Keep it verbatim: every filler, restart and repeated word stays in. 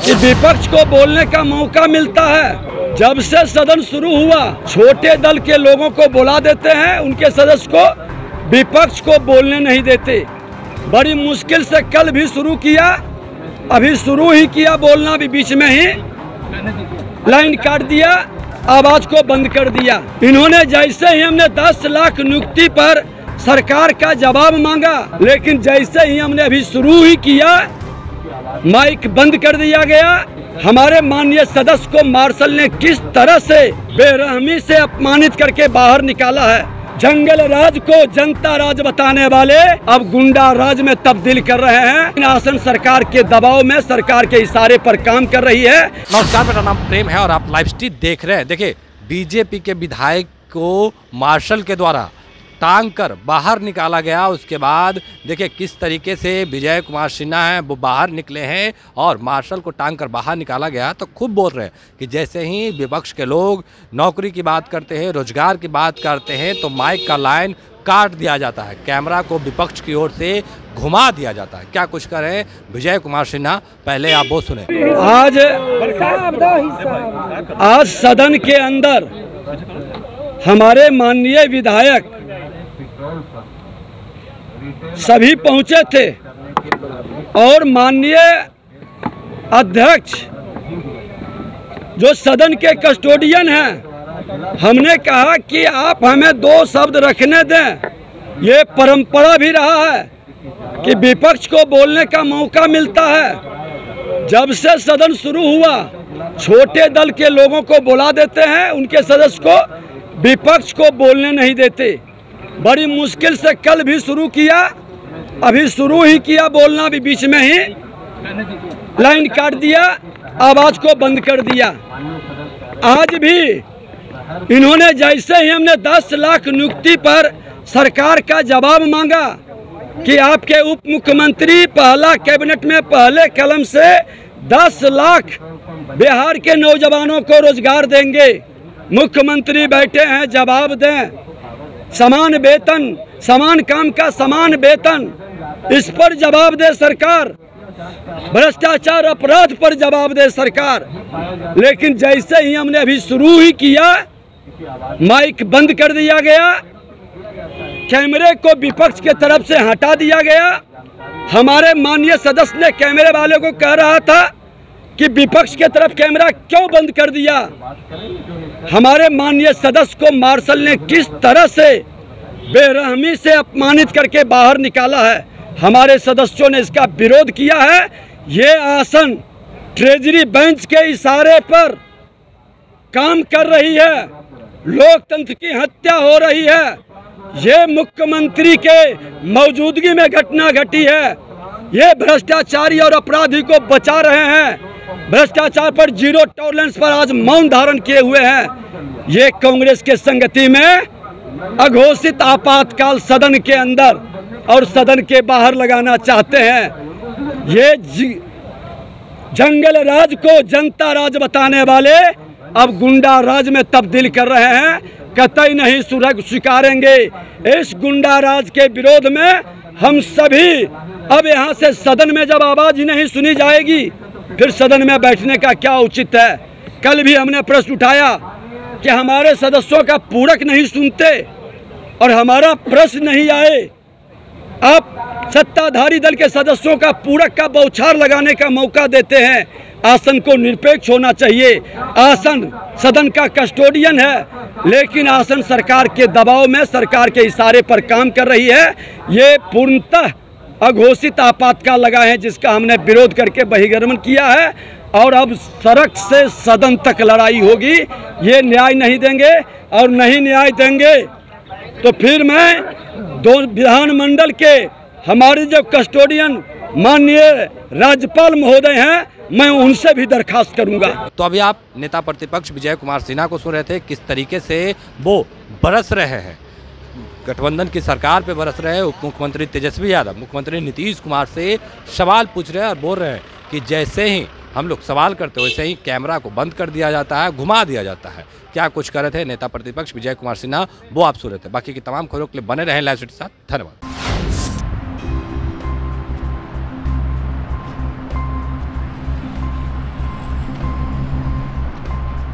कि विपक्ष को बोलने का मौका मिलता है। जब से सदन शुरू हुआ छोटे दल के लोगों को बुला देते हैं, उनके सदस्य को विपक्ष को बोलने नहीं देते। बड़ी मुश्किल से कल भी शुरू किया, अभी शुरू ही किया बोलना भी बीच में ही लाइन काट दिया, आवाज को बंद कर दिया। इन्होंने जैसे ही हमने दस लाख नियुक्ति पर सरकार का जवाब मांगा, लेकिन जैसे ही हमने अभी शुरू ही किया माइक बंद कर दिया गया। हमारे माननीय सदस्य को मार्शल ने किस तरह से बेरहमी से अपमानित करके बाहर निकाला है। जंगल राज को जनता राज बताने वाले अब गुंडा राज में तब्दील कर रहे हैं। आसन सरकार के दबाव में, सरकार के इशारे पर काम कर रही है। नमस्कार, मेरा नाम प्रेम है और आप लाइव स्ट्रीम देख रहे हैं। देखिए, बीजेपी के विधायक को मार्शल के द्वारा टांग कर बाहर निकाला गया। उसके बाद देखिए किस तरीके से विजय कुमार सिन्हा हैं वो बाहर निकले हैं और मार्शल को टांग कर बाहर निकाला गया। तो खूब बोल रहे हैं कि जैसे ही विपक्ष के लोग नौकरी की बात करते हैं, रोजगार की बात करते हैं, तो माइक का लाइन काट दिया जाता है, कैमरा को विपक्ष की ओर से घुमा दिया जाता है। क्या कुछ करें विजय कुमार सिन्हा, पहले आप वो सुने। आज आज सदन के अंदर हमारे माननीय विधायक सभी पहुंचे थे और माननीय अध्यक्ष जो सदन के कस्टोडियन हैं, हमने कहा कि आप हमें दो शब्द रखने दें। ये परंपरा भी रहा है कि विपक्ष को बोलने का मौका मिलता है। जब से सदन शुरू हुआ छोटे दल के लोगों को बुला देते हैं, उनके सदस्य को विपक्ष को बोलने नहीं देते। बड़ी मुश्किल से कल भी शुरू किया, अभी शुरू ही किया बोलना भी बीच में ही लाइन काट दिया, आवाज को बंद कर दिया। आज भी इन्होंने जैसे ही हमने दस लाख नियुक्ति पर सरकार का जवाब मांगा कि आपके उप मुख्यमंत्री पहला कैबिनेट में पहले कलम से दस लाख बिहार के नौजवानों को रोजगार देंगे। मुख्यमंत्री बैठे हैं, जवाब दें। समान वेतन, समान काम का समान वेतन, इस पर जवाब दे सरकार। भ्रष्टाचार अपराध पर जवाब दे सरकार। लेकिन जैसे ही हमने अभी शुरू ही किया माइक बंद कर दिया गया, कैमरे को विपक्ष के तरफ से हटा दिया गया। हमारे माननीय सदस्य ने कैमरे वाले को कह रहा था कि विपक्ष के तरफ कैमरा क्यों बंद कर दिया। हमारे माननीय सदस्य को मार्शल ने किस तरह से बेरहमी से अपमानित करके बाहर निकाला है। हमारे सदस्यों ने इसका विरोध किया है। ये आसन ट्रेजरी बेंच के इशारे पर काम कर रही है, लोकतंत्र की हत्या हो रही है। ये मुख्यमंत्री के मौजूदगी में घटना घटी है। ये भ्रष्टाचारी और अपराधी को बचा रहे हैं। भ्रष्टाचार पर जीरो टॉलरेंस पर आज मौन धारण किए हुए हैं। ये कांग्रेस के संगति में अघोषित आपातकाल सदन के अंदर और सदन के बाहर लगाना चाहते हैं। ये जंगल राज को जनता राज बताने वाले अब गुंडा राज में तब्दील कर रहे हैं। कतई नहीं स्वीकारेंगे। इस गुंडा राज के विरोध में हम सभी अब यहाँ से सदन में जब आवाज ही नहीं सुनी जाएगी फिर सदन में बैठने का क्या उचित है। कल भी हमने प्रश्न उठाया कि हमारे सदस्यों का पूरक नहीं सुनते और हमारा प्रश्न नहीं आए। आप सत्ताधारी दल के सदस्यों का पूरक का बौछार लगाने का मौका देते हैं। आसन को निरपेक्ष होना चाहिए। आसन सदन का कस्टोडियन है, लेकिन आसन सरकार के दबाव में, सरकार के इशारे पर काम कर रही है। ये पूर्णतः अघोषित आपातकाल लगा है, जिसका हमने विरोध करके बहिर्गमन किया है और अब सड़क से सदन तक लड़ाई होगी। ये न्याय नहीं देंगे और नहीं न्याय देंगे तो फिर मैं दो विधानमंडल के हमारे जो कस्टोडियन माननीय राज्यपाल महोदय हैं, मैं उनसे भी दरखास्त करूंगा। तो अभी आप नेता प्रतिपक्ष विजय कुमार सिन्हा को सुन रहे थे, किस तरीके से वो बरस रहे हैं, गठबंधन की सरकार पे बरस रहे हैं। उप मुख्यमंत्री तेजस्वी यादव, मुख्यमंत्री नीतीश कुमार से सवाल पूछ रहे हैं और बोल रहे हैं कि जैसे ही हम लोग सवाल करते हैं वैसे ही कैमरा को बंद कर दिया जाता है, घुमा दिया जाता है। क्या कुछ कर रहे थे नेता प्रतिपक्ष विजय कुमार सिन्हा, वो आप सुन रहे थे। बाकी की तमाम खबरों के लिए बने रहें लाइव स्ट्रीम के साथ। धन्यवाद।